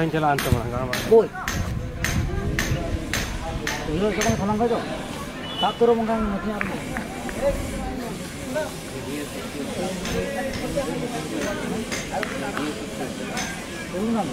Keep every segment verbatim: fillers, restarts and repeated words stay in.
Main jalan tuh mana? Boy. Ini sekarang senang aja. Tak turun mengkang mestinya harus. Turun.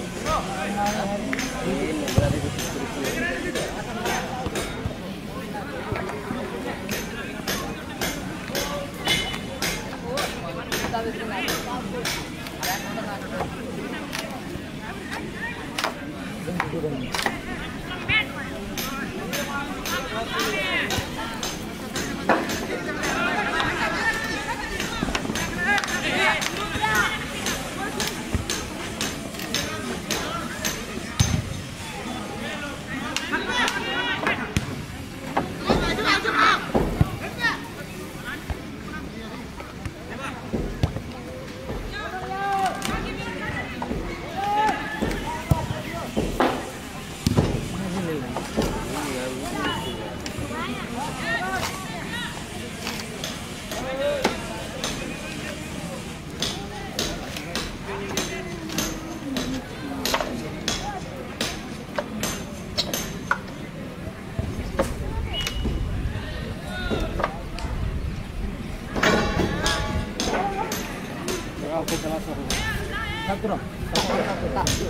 Satu, satu, satu.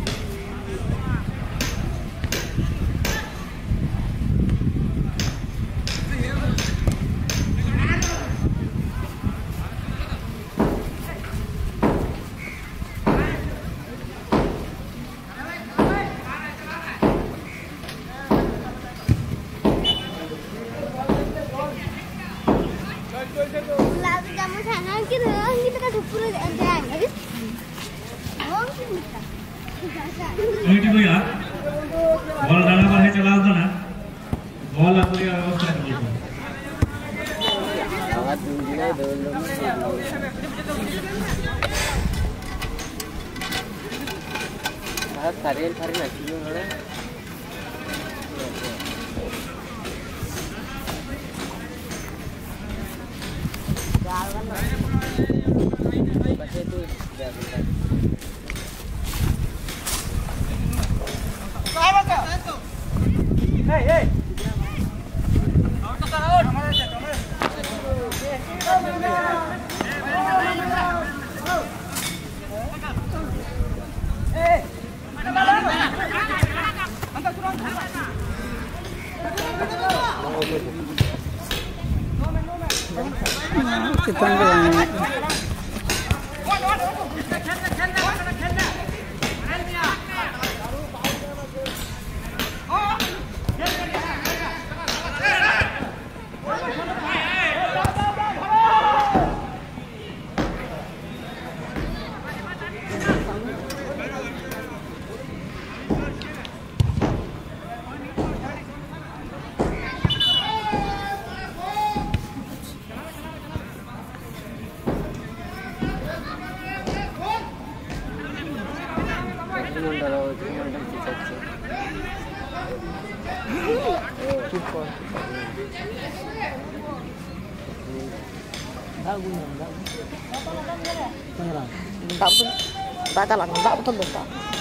Ini भैया ball डाला बाहर चला दो ना ball अपनी व्यवस्था कीजिए Tarik tarik lagi mana? Jalan lah. Pasal itu sudah bisa. Hey hey. Kita enggak. Tak pun, tak kalah, tak betul betul.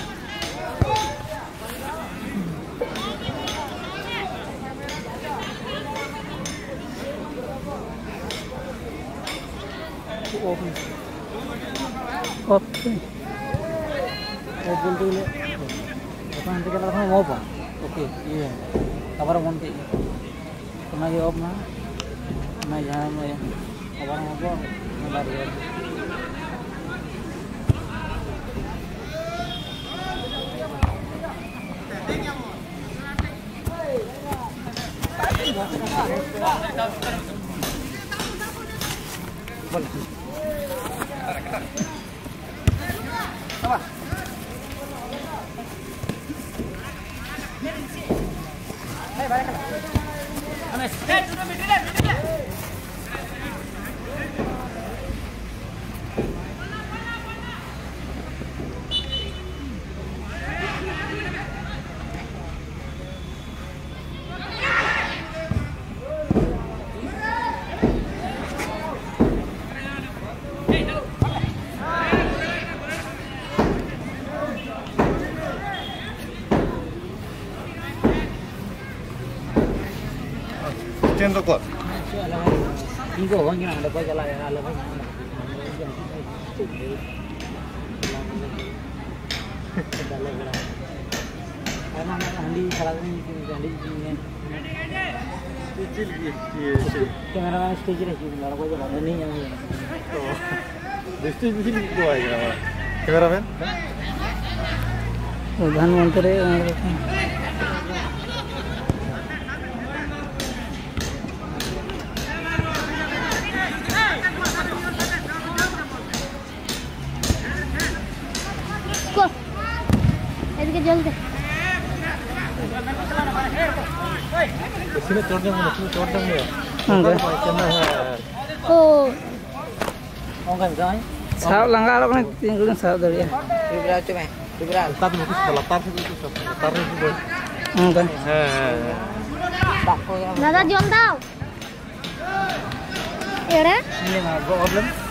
Oke. Oke dulu. Apa nanti kita langsung mau apa? Oke, iya. Kabar mau nanti. Kena jawab mah. Kena jangan ya. Kabar mau apa? Kabar ya. Apa? Hei, balik. Anes. Eh, sudah berdiri, berdiri. ᱪᱮᱱ ᱫᱚ ᱠᱚ ᱤᱧ ᱠᱚ ᱦᱚᱸ ᱧᱟᱢ ᱫᱟ ᱠᱚ ᱪᱟᱞᱟᱜ ᱭᱟ ᱟᱞᱮ ᱵᱷᱟई ᱫᱟᱞᱮ ᱵᱲᱟ ᱟᱭᱢᱟ ᱦᱟᱺᱰᱤ ᱪᱟᱞᱟᱜ ᱫᱤᱧ ᱦᱟᱺᱰᱤ ᱧᱮ ᱪᱤᱞ ᱜᱤ कैमरा मैन स्टेज रे हिजू लड़को जो बंद नहीं है तो डिस्ट्रिक्ट बिजिल को आएगा कैमरामैन प्रधानमंत्री को इसके जल्दी इसने छोड़ देंगे इसने छोड़ देंगे हां चलना है ओ ओंगा जाय साव लंगा लो कने तीन गुण साव दरिया तिबरा चमे तिबरा तात में कुछ लतार से कुछ लतार में कुछ हां का दादा जल दाओ एड़ा ये ना प्रॉब्लम